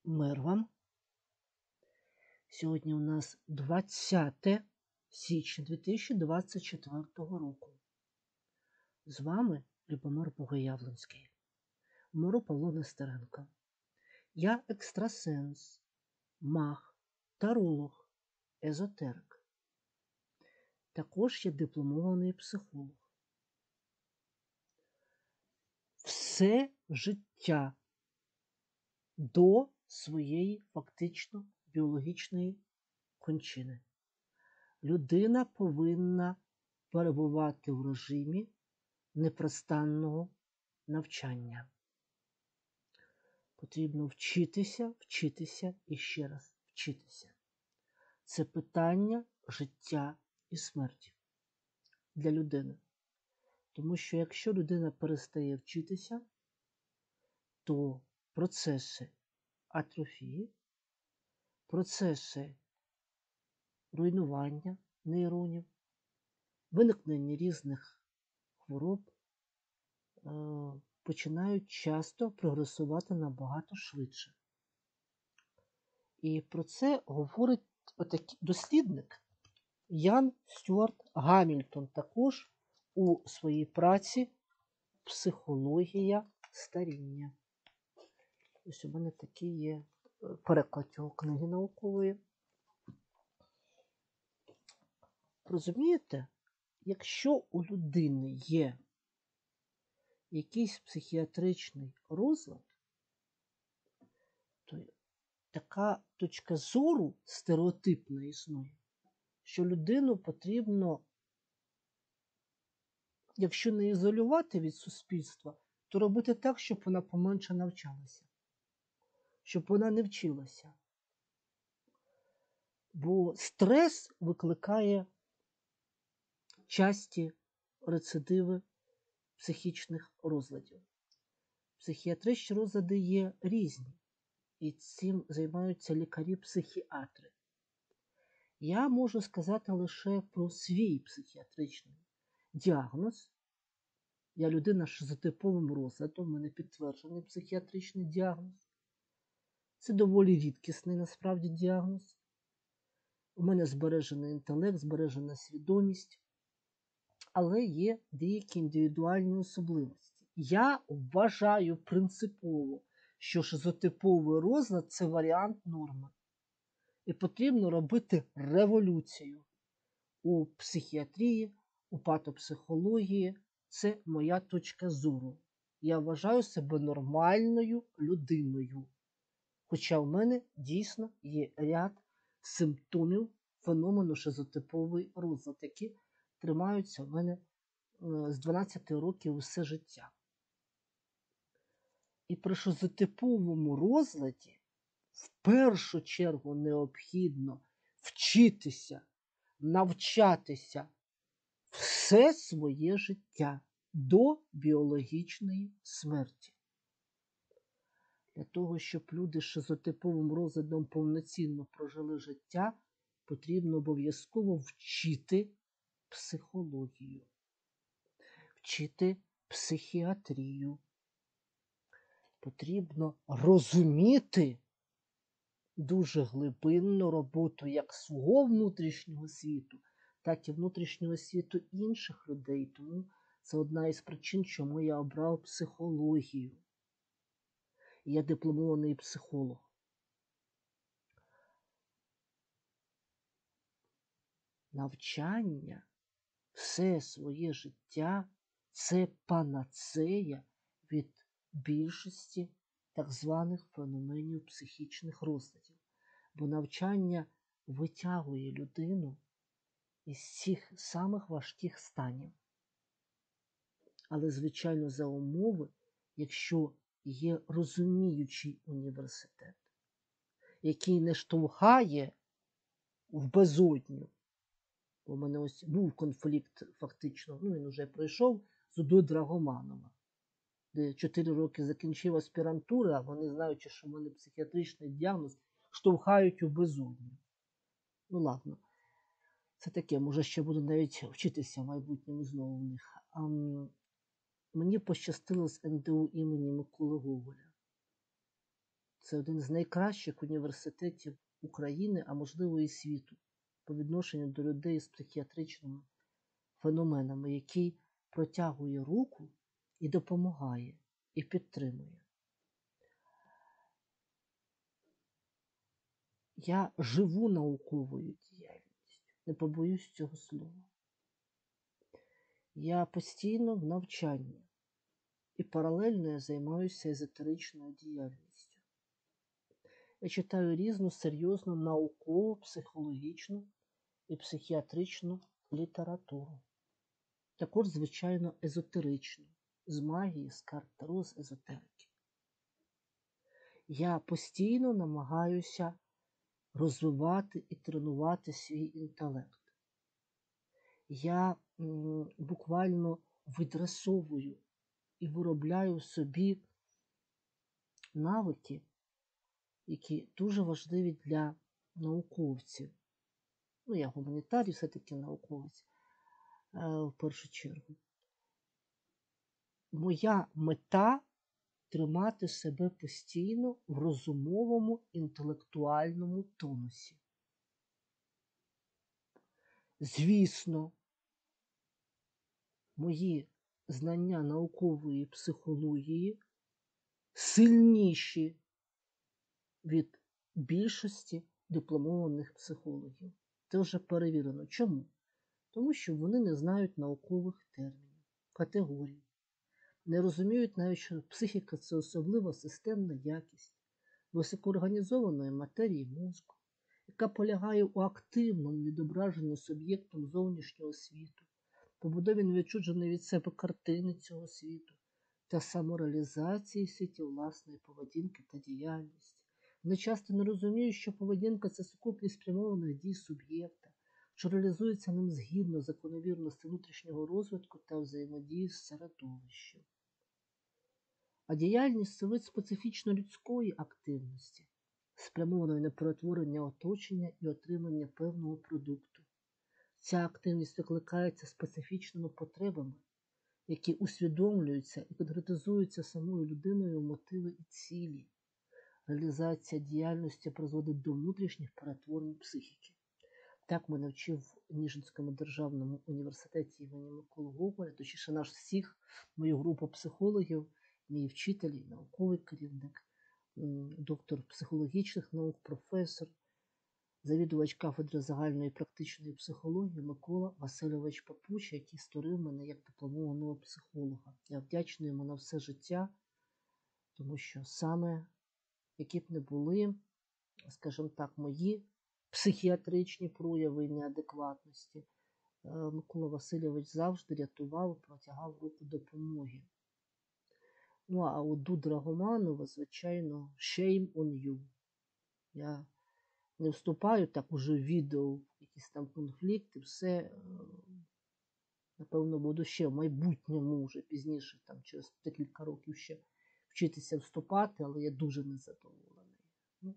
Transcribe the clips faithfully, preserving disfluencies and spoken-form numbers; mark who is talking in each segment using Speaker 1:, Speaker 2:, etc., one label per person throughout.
Speaker 1: Мир вам. Сьогодні у нас двадцяте січня дві тисячі двадцять четвертого року. З вами Любомир Богоявленський. Миру Павло Нестеренко. Я екстрасенс, маг, таролог, езотерик. Також я дипломований психолог. Все життя до своєї фактично біологічної кончини людина повинна перебувати в режимі непрестанного навчання. Потрібно вчитися, вчитися і ще раз вчитися. Це питання життя і смерті для людини. Тому що якщо людина перестає вчитися, то процеси атрофії, процеси руйнування нейронів, виникнення різних хвороб е, починають часто прогресувати набагато швидше. І про це говорить отакий дослідник Ян Стюарт Гамільтон також у своїй праці «Психологія старіння». Ось у мене такий є переклад його книги наукової. Розумієте, якщо у людини є якийсь психіатричний розлад, то така точка зору стереотипна існує, що людину потрібно, якщо не ізолювати від суспільства, то робити так, щоб вона поменше навчалася, щоб вона не вчилася. Бо стрес викликає часті рецидиви психічних розладів. Психіатричні розлади є різні, і цим займаються лікарі-психіатри. Я можу сказати лише про свій психіатричний діагноз. Я людина з шизотиповим розладом, у мене підтверджений психіатричний діагноз. Це доволі рідкісний насправді діагноз. У мене збережений інтелект, збережена свідомість, але є деякі індивідуальні особливості. Я вважаю принципово, що шизотиповий розлад – це варіант норми. І потрібно робити революцію у психіатрії, у патопсихології. Це моя точка зору. Я вважаю себе нормальною людиною. Хоча в мене дійсно є ряд симптомів феномену шизотиповий розлад, які тримаються в мене з дванадцяти років усе життя. І при шизотиповому розладі в першу чергу необхідно вчитися, навчатися все своє життя до біологічної смерті. Для того, щоб люди з шизотиповим розладом повноцінно прожили життя, потрібно обов'язково вчити психологію, вчити психіатрію. Потрібно розуміти дуже глибинну роботу як свого внутрішнього світу, так і внутрішнього світу інших людей. Тому це одна із причин, чому я обрав психологію. Я дипломований психолог. Навчання все своє життя – це панацея від більшості так званих феноменів психічних розладів. Бо навчання витягує людину із цих самих важких станів. Але, звичайно, за умови, якщо є розуміючий університет, який не штовхає в безодню. У мене ось був конфлікт фактично, ну він вже пройшов, з Удою Драгоманова, де чотири роки закінчив аспірантуру, а вони, знаючи, що в мене психіатричний діагноз, штовхають у безодню. Ну ладно, це таке, може ще буду навіть вчитися в майбутньому знову в них. А, мені пощастило з ен де у імені Миколи Гоголя. це один з найкращих університетів України, а можливо і світу, по відношенню до людей з психіатричними феноменами, який протягує руку і допомагає, і підтримує. Я живу науковою діяльністю, не побоюсь цього слова. Я постійно в навчанні і паралельно я займаюся езотеричною діяльністю. Я читаю різну серйозну наукову, психологічну і психіатричну літературу. Також, звичайно, езотеричну, з магії, з карт Таро, з езотерики. Я постійно намагаюся розвивати і тренувати свій інтелект. Я м, буквально відрисовую і виробляю собі навики, які дуже важливі для науковців. Ну, я гуманітарій, все-таки науковець, е, в першу чергу. Моя мета – тримати себе постійно в розумовому, інтелектуальному тонусі. Звісно, мої знання наукової психології сильніші від більшості дипломованих психологів. Це вже перевірено. Чому? Тому що вони не знають наукових термінів, категорій. Не розуміють навіть, що психіка – це особлива системна якість високоорганізованої матерії мозку, яка полягає у активному відображенні суб'єктом зовнішнього світу, побудові невідчуженої від себе картини цього світу та самореалізації в світі власної поведінки та діяльності. Вони часто не розуміють, що поведінка – це сукупність спрямованих дій суб'єкта, що реалізується ним згідно закономірності внутрішнього розвитку та взаємодії з середовищем. А діяльність – це вид специфічно людської активності, спрямованої на перетворення оточення і отримання певного продукту. Ця активність викликається специфічними потребами, які усвідомлюються і конкретизуються самою людиною в мотиви і цілі. Реалізація діяльності призводить до внутрішніх перетворень психіки. Так мене вчив в Ніжинському державному університеті імені Миколи Гоголя, точніше наш всіх, мою групу психологів, мій вчитель і науковий керівник, доктор психологічних наук, професор, завідувач кафедри загальної і практичної психології Микола Васильович Папуща, який створив мене як дипломованого психолога. Я вдячний йому на все життя, тому що саме, які б не були, скажімо так, мої психіатричні прояви неадекватності, Микола Васильович завжди рятував і протягав руку допомоги. Ну, а у Ду Драгоманова, звичайно, shame on you. Я не вступаю так уже в відео, в якісь там конфлікти, все, напевно, буду ще в майбутньому, вже пізніше, там, через декілька років ще вчитися вступати, але я дуже незадоволений. Ну,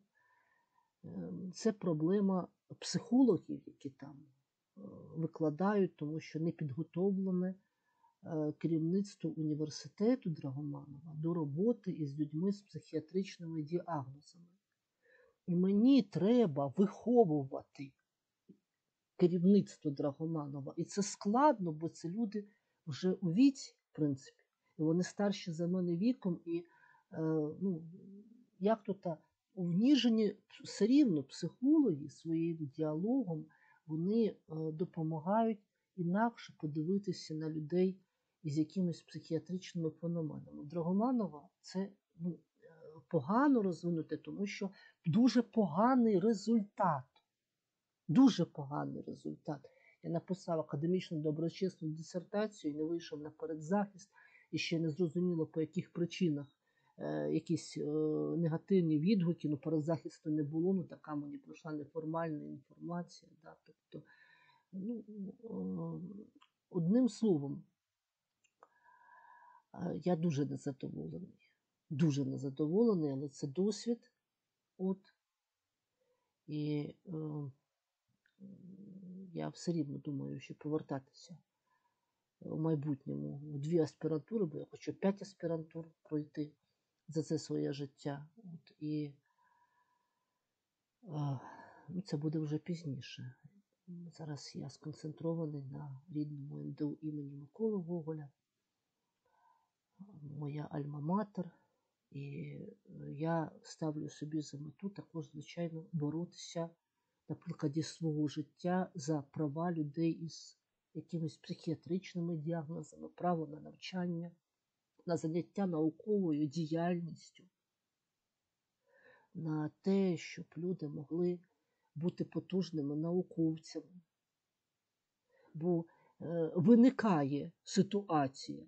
Speaker 1: це проблема психологів, які там викладають, тому що не підготовлене керівництво університету Драгоманова до роботи із людьми з психіатричними діагнозами. І мені треба виховувати керівництво Драгоманова. І це складно, бо це люди вже у віці, в принципі. І вони старші за мене віком. І, е, ну, як то та, в Ніжині все рівно психологи своїм діалогом, вони е, допомагають інакше подивитися на людей із якимись психіатричними феноменами. Драгоманова це, ну, погано розвинути, тому що дуже поганий результат. Дуже поганий результат. Я написав академічну доброчесну дисертацію і не вийшов на передзахист, і ще не зрозуміло, по яких причинах е, якісь е, негативні відгуки, ну передзахисту не було, ну така мені пройшла неформальна інформація. Да? Тобто, ну, е, одним словом, е, я дуже незадоволений. Дуже незадоволений, але це досвід. От. І е, я все рівно думаю, що повертатися в майбутньому в дві аспірантури, бо я хочу п'ять аспірантур пройти за це своє життя. От. І А, ну, це буде вже пізніше. Зараз я сконцентрований на рідному ен де у імені Миколи Гоголя, моя альма-матер. І я ставлю собі за мету також, звичайно, боротися на прикладі свого життя за права людей із якимись психіатричними діагнозами, право на навчання, на заняття науковою діяльністю, на те, щоб люди могли бути потужними науковцями. Бо е, виникає ситуація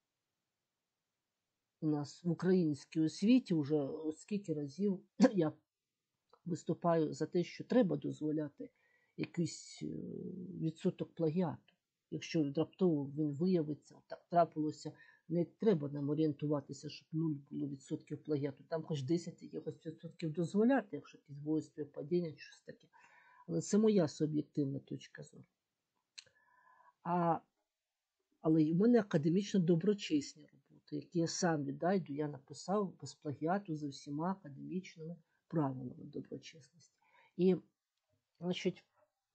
Speaker 1: у нас в українській освіті, вже скільки разів я виступаю за те, що треба дозволяти якийсь е, відсоток плагіату. Якщо раптово він виявиться, так трапилося, не треба нам орієнтуватися, щоб нуль було відсотків плагіату. Там хоч десять якихось відсотків дозволяти, якщо якісь бої співпадіння, чи щось таке. Але це моя суб'єктивна точка зору. А, але в мене академічно доброчесні роботи, які я сам віддайду, я написав без плагіату за всіма академічними правилами доброчесності. І, значить,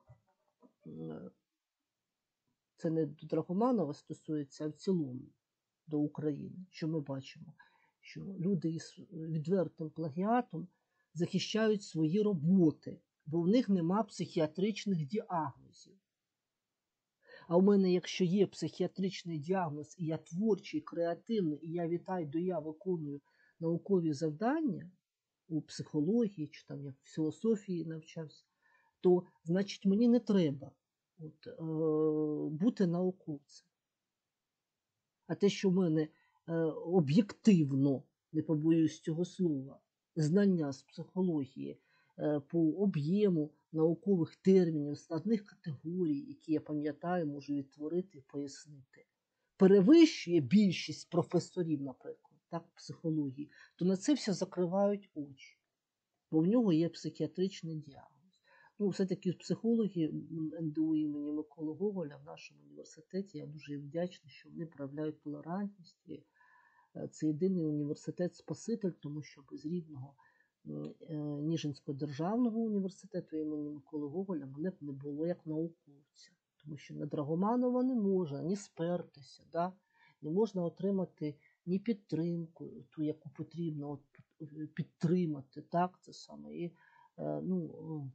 Speaker 1: це не до Драгоманова стосується, а в цілому до України, що ми бачимо, що люди із відвертим плагіатом захищають свої роботи, бо в них нема психіатричних діагнозів. А у мене, якщо є психіатричний діагноз, і я творчий, креативний, і я відтайду, я виконую наукові завдання у психології, чи там я в філософії навчався, то, значить, мені не треба от, е, бути науковцем. А те, що в мене е, об'єктивно, не побоюсь цього слова, знання з психології е, по об'єму наукових термінів, складних категорій, які я пам'ятаю, можу відтворити і пояснити, перевищує більшість професорів, наприклад, так, психології, то на це все закривають очі, бо в нього є психіатричний діагноз. Ну, все-таки психологи ен де у імені Миколи Гоголя в нашому університеті, я дуже вдячний, що вони проявляють толерантність. І це єдиний університет-спаситель, тому що без рідного Ніжинського державного університету імені Миколи Гоголя мене б не було як науковця. Тому що на Драгоманова не можна ні спертися, да? Не можна отримати ні підтримку, ту, яку потрібно от, підтримати. Так, це саме. І, ну,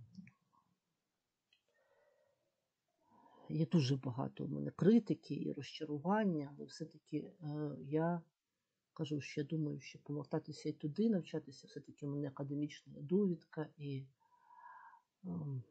Speaker 1: є дуже багато у мене критики і розчарування, але все-таки е, я кажу, що я думаю, що повертатися і туди навчатися, все-таки в мене академічна довідка, і е,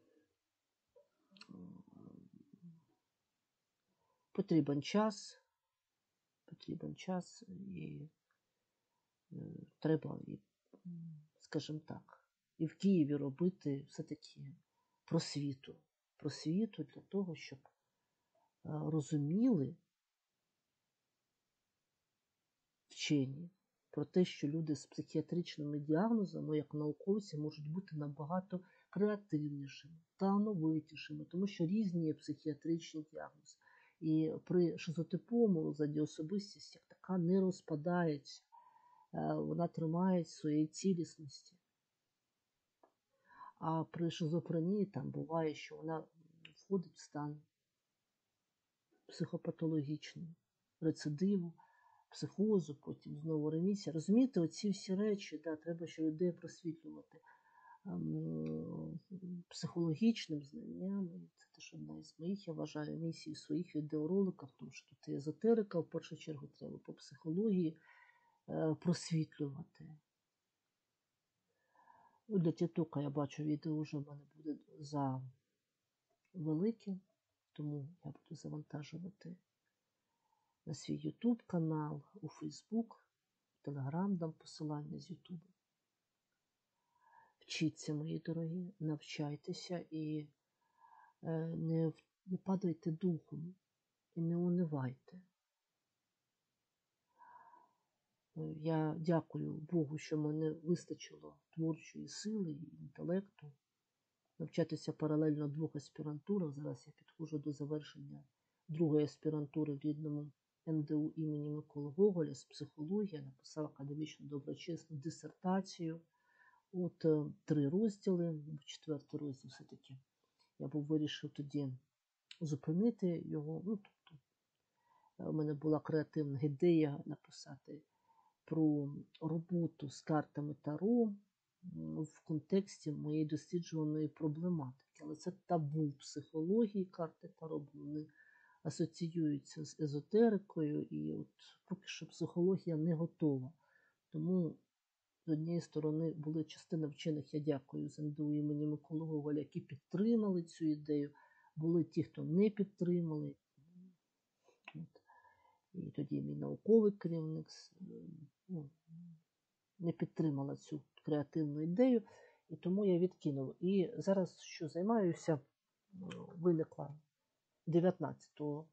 Speaker 1: потрібен час, потрібен час, і е, треба, і, скажімо так, і в Києві робити все-таки просвіту. Просвіту для того, щоб е, розуміли вчені про те, що люди з психіатричними діагнозами, як науковці, можуть бути набагато креативнішими, талановитішими, тому що різні є психіатричні діагнози. І при шизотиповому розладі особистість як така не розпадається, вона тримає своєї цілісності. А при шизофренії там буває, що вона входить в стан психопатологічний, рецидиву, психозу, потім знову ремісія. Розумієте, оці всі речі, да, треба ще людей просвітлювати ем, психологічним знанням. Це теж одна із моїх, я вважаю, місій в своїх відеороликах, тому що тут езотерика, в першу чергу, треба по психології е, просвітлювати. Ну, для тіктока я бачу, відео вже в мене буде за велике, тому я буду завантажувати на свій ютуб канал, у фейсбук, в телеграм дам посилання з ютубу. Вчіться, мої дорогі, навчайтеся і е, не, не падайте духом і не унивайте. Я дякую Богу, що мене вистачило творчої сили і інтелекту навчатися паралельно в двох аспірантурах. Зараз я підходжу до завершення другої аспірантури в рідному ен де у імені Миколи Гоголя з психології. Я написав академічну доброчесну дисертацію От е, три розділи, четвертий розділ все-таки. Я був вирішив тоді зупинити його. Ну, тобто, у мене була креативна ідея написати про роботу з картами Таро в контексті моєї досліджуваної проблематики. Але це табу психології карти Таро, бо вони асоціюються з езотерикою, і от поки що психологія не готова. Тому, з однієї сторони, були частина вчених, я дякую з ен де у імені Миколи Гоголя, які підтримали цю ідею, були ті, хто не підтримали. От. І тоді мій науковий керівник ну, не підтримала цю креативну ідею, і тому я відкинув. І зараз, що займаюся, виникла дев'ятнадцятого,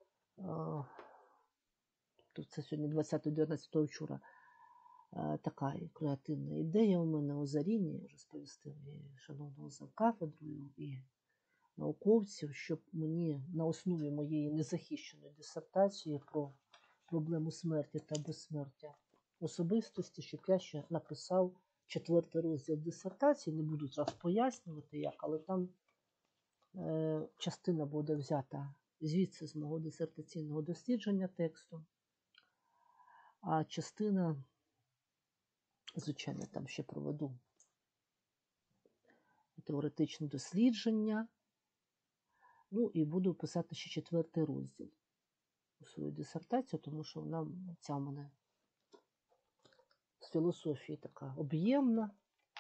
Speaker 1: тобто це сьогодні двадцятого дев'ятнадцятого вчора, така креативна ідея у мене озаріння, я вже сповістив і шановного завкафедрою, і науковців, щоб мені на основі моєї незахищеної дисертації про проблему смерті та безсмертя особистості, щоб я ще написав четвертий розділ дисертації, не буду зараз пояснювати як, але там е, частина буде взята звідси з мого дисертаційного дослідження тексту, а частина, звичайно, там ще проведу теоретичне дослідження, ну і буду писати ще четвертий розділ у свою дисертацію, тому що вона ця в мене з філософії така об'ємна,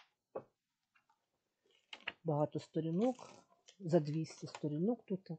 Speaker 1: багато сторінок, за двісті сторінок тут,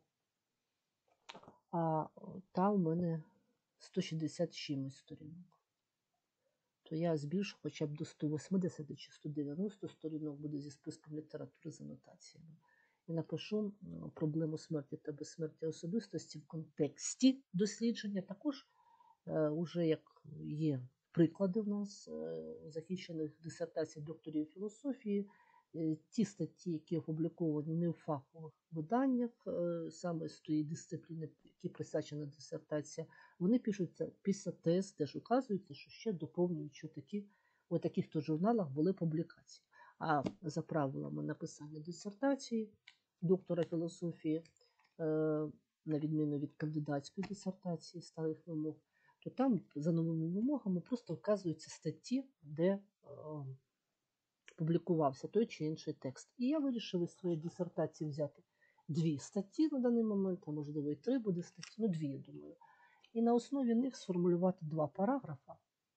Speaker 1: а та у мене сто шістдесят чимось сторінок. То я збільшу хоча б до сто вісімдесят чи сто дев'яносто сторінок буде зі списком літератури з анотаціями. І напишу проблему смерті та безсмертя особистості в контексті дослідження. Також е, уже як є приклади в нас е, захищених дисертацій докторів філософії, е, ті статті, які опубліковані не в фахових виданнях, е, саме з тієї дисципліни, які присвячена дисертація, вони пишуться після тез, теж указується, що ще доповнюють, що такі, у таких то журналах були публікації. А за правилами написання дисертації доктора філософії, на відміну від кандидатської дисертації старих вимог, то там за новими вимогами просто вказуються статті, де публікувався той чи інший текст. І я вирішив із своєї дисертації взяти дві статті на даний момент, а можливо і три буде статті, ну дві, я думаю. І на основі них сформулювати два параграфа,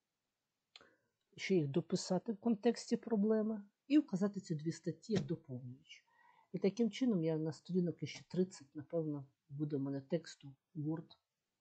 Speaker 1: ще їх дописати в контексті проблеми і вказати ці дві статті як доповнюючі. І таким чином я на сторінок ще тридцять, напевно, буде в мене тексту Word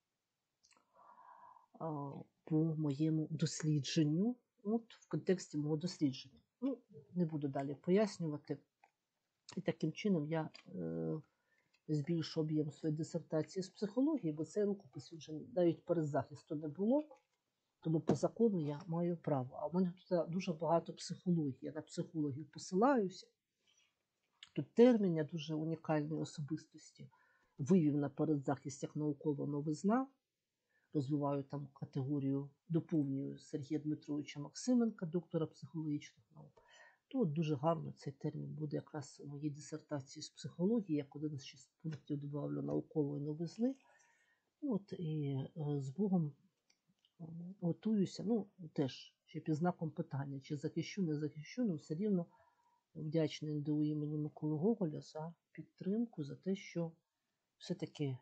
Speaker 1: по моєму дослідженню, от в контексті мого дослідження. Ну, не буду далі пояснювати. І таким чином я е, збільшу об'єм своєї дисертації з психології, бо цей рукопис вже навіть передзахисту не було, тому по закону я маю право. А в мене тут дуже багато психології, я на психологів посилаюся. Тут термін я дуже унікальної особистості вивів на передзахист як наукова новизна. Розвиваю там категорію, доповнюю Сергія Дмитровича Максименка, доктора психологічних наук. То дуже гарно цей термін буде якраз у моїй дисертації з психології, як один з шести пунктів добавлю наукової новизни. От, і з Богом готуюся, ну, теж, ще під знаком питання, чи захищу, не захищу, але все рівно вдячний ен де у імені Миколи Гоголя за підтримку, за те, що все-таки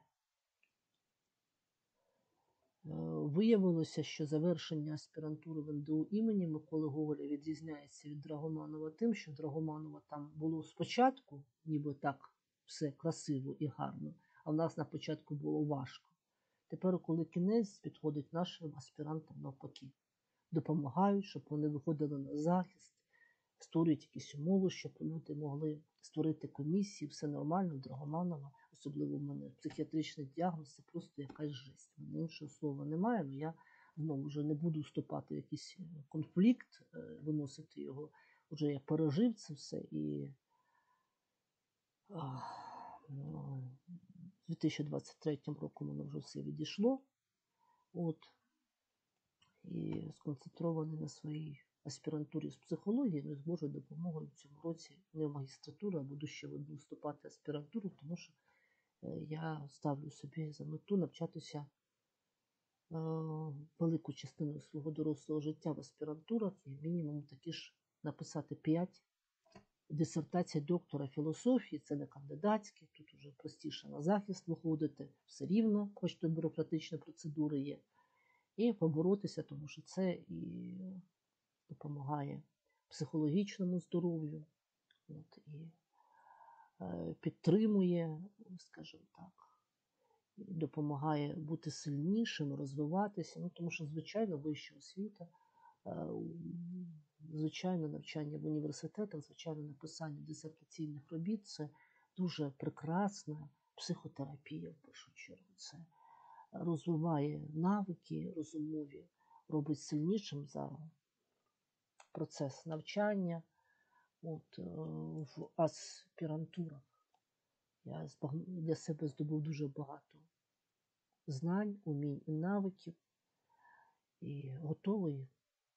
Speaker 1: виявилося, що завершення аспірантури в ен де у імені Миколи Гоголя відрізняється від Драгоманова тим, що Драгоманова там було спочатку, ніби так все красиво і гарно, а в нас на початку було важко. Тепер, коли кінець, підходить нашим аспірантам навпаки. Допомагають, щоб вони виходили на захист, створюють якісь умови, щоб люди могли створити комісії, все нормально, Драгоманова, особливо в мене психіатричний діагноз, це просто якась жесть. У мене іншого слова немає, але я знову вже не буду вступати в якийсь конфлікт, виносити його. Вже я пережив це все і ну, дві тисячі двадцять третім роком воно вже все відійшло. От. І сконцентрований на своїй аспірантурі з психології, ну і з Божою допомогою в цьому році не в магістратуру, а буду ще в одну вступати аспірантуру, тому що я ставлю собі за мету навчатися велику частину свого дорослого життя в аспірантурах і мінімум такі ж написати п'ять дисертацій доктора філософії, це не кандидатські, тут вже простіше на захист виходити, все рівно, хоч то бюрократичні процедури є, і поборотися, тому що це і допомагає психологічному здоров'ю, от, і е, підтримує, скажімо так, допомагає бути сильнішим, розвиватися, ну, тому що, звичайно, вища освіта, звичайно, навчання в університетах, звичайно, написання дисертаційних робіт – це дуже прекрасна психотерапія, в першу чергу. Це розвиває навики розумові, робить сильнішим за процес навчання. От, в аспірантурах я для себе здобув дуже багато знань, умінь і навиків, і готовий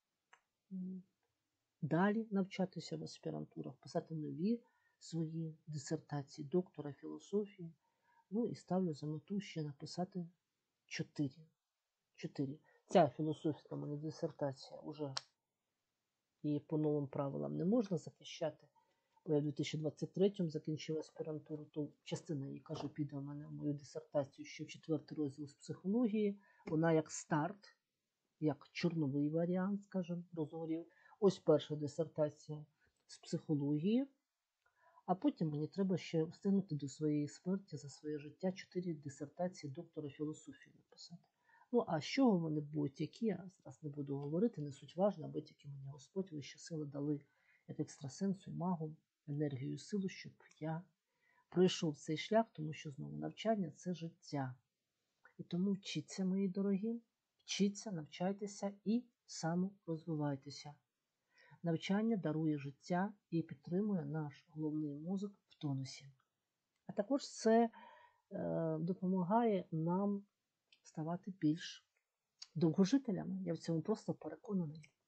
Speaker 1: далі навчатися в аспірантурах, писати нові свої дисертації доктора філософії, ну і ставлю за мету ще написати чотири. Чотири. Ця філософська моя дисертація вже її по новим правилам не можна захищати, бо я в дві тисячі двадцять третьому закінчила аспірантуру, то частина її, кажу, піде в мене в мою дисертацію ще в четвертий розділ з психології. Вона як старт, як чорновий варіант, скажімо, розговорів. Ось перша дисертація з психології, а потім мені треба ще встигнути до своєї смерті за своє життя чотири дисертації доктора філософії написати. Ну, а з чого вони будуть, які, я зараз не буду говорити, не суть важно, аби тільки мені Господь вищі сили дали як екстрасенсу і магу, енергію і силу, щоб я пройшов цей шлях, тому що, знову, навчання – це життя. І тому вчіться, мої дорогі, вчіться, навчайтеся і саморозвивайтеся. Навчання дарує життя і підтримує наш головний мозок в тонусі. А також це е, допомагає нам ставати більш довгожителями. Я в цьому просто переконаний.